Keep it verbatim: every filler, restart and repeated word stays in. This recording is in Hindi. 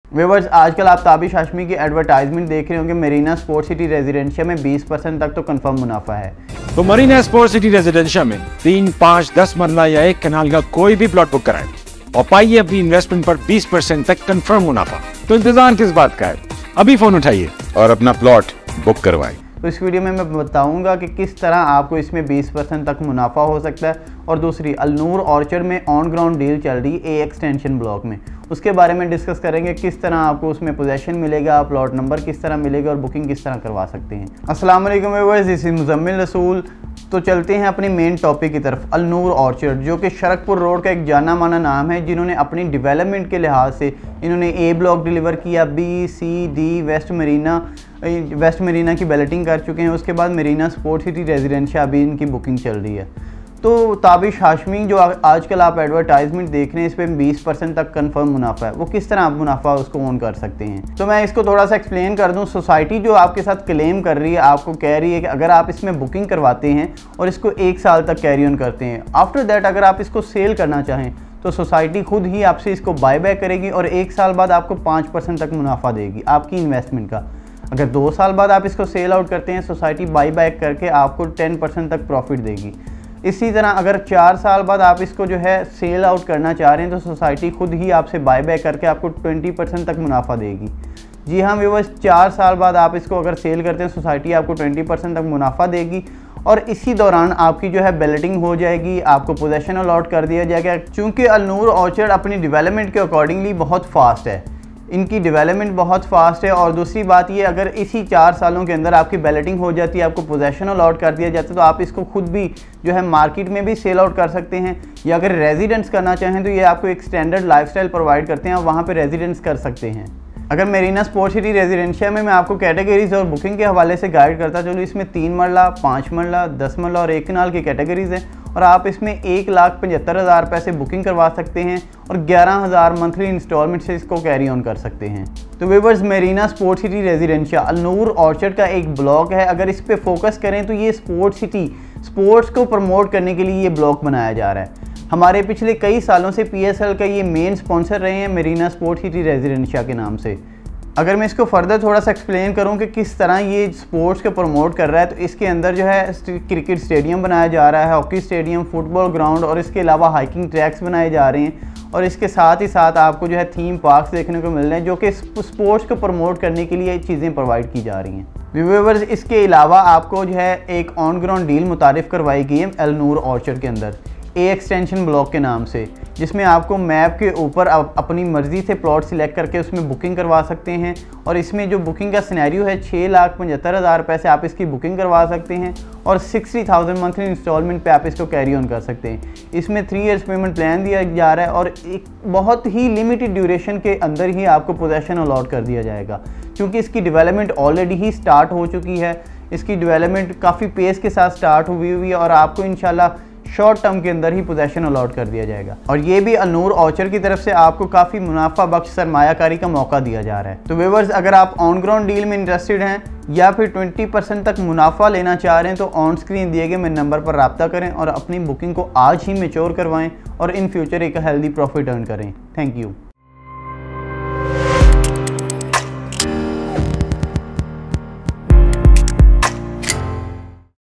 व्यूअर्स, आजकल आप ताबिश हाशमी की एडवर्टाइजमेंट देख रहे होंगे। मरीना स्पोर्ट सिटी रेजिडेंशिया में बीस परसेंट तक तो कंफर्म मुनाफा है। तो मरीना स्पोर्ट सिटी रेजिडेंशिया में तीन पाँच दस मरला या एक कनाल का कोई भी प्लॉट बुक कराएं और पाइए अपनी इन्वेस्टमेंट पर बीस परसेंट तक कंफर्म मुनाफा। तो इंतजार किस बात का है, अभी फोन उठाइए और अपना प्लॉट बुक करवाएं। तो इस वीडियो में मैं बताऊंगा कि किस तरह आपको इसमें बीस परसेंट तक मुनाफा हो सकता है। और दूसरी, अलनूर ऑर्चर्ड में ऑन ग्राउंड डील चल रही है ए एक्सटेंशन ब्लॉक में, उसके बारे में डिस्कस करेंगे। किस तरह आपको उसमें पोजीशन मिलेगा, प्लॉट नंबर किस तरह मिलेगा और बुकिंग किस तरह करवा सकते हैं। अस्सलाम वालेकुम व्यूअर्स, दिस इज मुजम्मिल रसूल। तो चलते हैं अपनी मेन टॉपिक की तरफ। अलनूर ऑर्चर्ड, जो कि शरकपुर रोड का एक जाना माना नाम है, जिन्होंने अपनी डेवलपमेंट के लिहाज से इन्होंने ए ब्लॉक डिलीवर किया, B C D West Marina West Marina की बैलेटिंग कर चुके हैं। उसके बाद मरीना स्पोर्ट सिटी रेजिडेंशिया अभी इनकी बुकिंग चल रही है। तो ताबिश हाशमी जो आजकल आप एडवर्टाइजमेंट देख रहे हैं, इस पर बीस परसेंट तक कंफर्म मुनाफा है। वो किस तरह आप मुनाफा उसको ओन कर सकते हैं, तो मैं इसको थोड़ा सा एक्सप्लेन कर दूं। सोसाइटी जो आपके साथ क्लेम कर रही है, आपको कह रही है कि अगर आप इसमें बुकिंग करवाते हैं और इसको एक साल तक कैरी ऑन करते हैं, आफ्टर दैट अगर आप इसको सेल करना चाहें तो सोसाइटी खुद ही आपसे इसको बाय बैक करेगी और एक साल बाद आपको पाँच परसेंट तक मुनाफा देगी आपकी इन्वेस्टमेंट का। अगर दो साल बाद आप इसको सेल आउट करते हैं, सोसाइटी बाई बैक करके आपको टेन परसेंट तक प्रॉफिट देगी। इसी तरह अगर चार साल बाद आप इसको जो है सेल आउट करना चाह रहे हैं, तो सोसाइटी खुद ही आपसे बाई बैक करके आपको ट्वेंटी परसेंट तक मुनाफा देगी। जी हाँ व्यूअर्स, चार साल बाद आप इसको अगर सेल करते हैं, सोसाइटी आपको ट्वेंटी परसेंट तक मुनाफा देगी और इसी दौरान आपकी जो है बैलेटिंग हो जाएगी, आपको पोजेशन अलॉट कर दिया जाएगा। चूँकि अलनूर ऑर्चर्ड अपनी डेवलपमेंट के अकॉर्डिंगली बहुत फास्ट है, इनकी डेवलपमेंट बहुत फास्ट है। और दूसरी बात ये, अगर इसी चार सालों के अंदर आपकी बैलेटिंग हो जाती है, आपको पोजेशन अलॉट कर दिया जाता है, तो आप इसको खुद भी जो है मार्केट में भी सेल आउट कर सकते हैं, या अगर रेजिडेंस करना चाहें तो ये आपको एक स्टैंडर्ड लाइफस्टाइल प्रोवाइड करते हैं, आप वहाँ पे रेजिडेंस कर सकते हैं। अगर मरीना स्पोर्ट सिटी रेजिडेंशिया में मैं आपको कैटेगरीज और बुकिंग के हवाले से गाइड करता चलूँ, इसमें तीन मरला, पाँच मरला, दस मरला और एक कनाल की कैटेगरीज हैं और आप इसमें एक लाख पचहत्तर हज़ार रुपये से बुकिंग करवा सकते हैं और ग्यारह हज़ार मंथली इंस्टॉलमेंट से इसको कैरी ऑन कर सकते हैं। तो viewers, Marina Sport City Residencia Alnoor Orchard का एक ब्लॉक है। अगर इस पर फोकस करें तो ये स्पोर्ट सिटी स्पोर्ट्स को प्रमोट करने के लिए ये ब्लॉक बनाया जा रहा है। हमारे पिछले कई सालों से पी एस एल का ये मेन स्पॉन्सर रहे हैं मरीना स्पोर्ट सिटी रेजिडेंशिया के नाम से। अगर मैं इसको फर्दर थोड़ा सा एक्सप्लेन करूं कि किस तरह ये स्पोर्ट्स को प्रमोट कर रहा है, तो इसके अंदर जो है क्रिकेट स्टेडियम बनाया जा रहा है, हॉकी स्टेडियम, फुटबॉल ग्राउंड और इसके अलावा हाइकिंग ट्रैक्स बनाए जा रहे हैं। और इसके साथ ही साथ आपको जो है थीम पार्क्स देखने को मिल रहे हैं, जो कि स्पोर्ट्स को प्रमोट करने के लिए चीज़ें प्रोवाइड की जा रही हैं। व्यूअर्स, इसके अलावा आपको जो है एक ऑन ग्राउंड डील मुतारिफ करवाई गई है अलनूर ऑर्चर्ड के अंदर ए एक्सटेंशन ब्लॉक के नाम से, जिसमें आपको मैप के ऊपर अपनी मर्ज़ी से प्लॉट सिलेक्ट करके उसमें बुकिंग करवा सकते हैं। और इसमें जो बुकिंग का सिनेरियो है, छः लाख पचहत्तर हज़ार रुपये से आप इसकी बुकिंग करवा सकते हैं और सिक्सटी थाउजेंड मंथली इंस्टॉलमेंट पे आप इसको कैरी ऑन कर सकते हैं। इसमें थ्री इयर्स पेमेंट प्लान दिया जा रहा है और एक बहुत ही लिमिटेड ड्यूरेशन के अंदर ही आपको पोजेशन अलॉट कर दिया जाएगा, क्योंकि इसकी डेवलपमेंट ऑलरेडी ही स्टार्ट हो चुकी है। इसकी डेवलपमेंट काफ़ी पेस के साथ स्टार्ट हुई हुई है और आपको इंशाल्लाह शॉर्ट टर्म के अंदर ही पोजेशन अलॉट कर दिया जाएगा। और ये भी अलनूर ऑर्चर्ड की तरफ से आपको काफ़ी मुनाफा बख्श सरमायाकारी का मौका दिया जा रहा है। तो व्यूअर्स, अगर आप ऑन ग्राउंड डील में इंटरेस्टेड हैं या फिर ट्वेंटी परसेंट तक मुनाफा लेना चाह रहे हैं, तो ऑन स्क्रीन दिए गए मेरे नंबर पर रब्ता करें और अपनी बुकिंग को आज ही मैच्योर करवाएं और इन फ्यूचर एक हेल्दी प्रॉफिट अर्न करें। Thank you.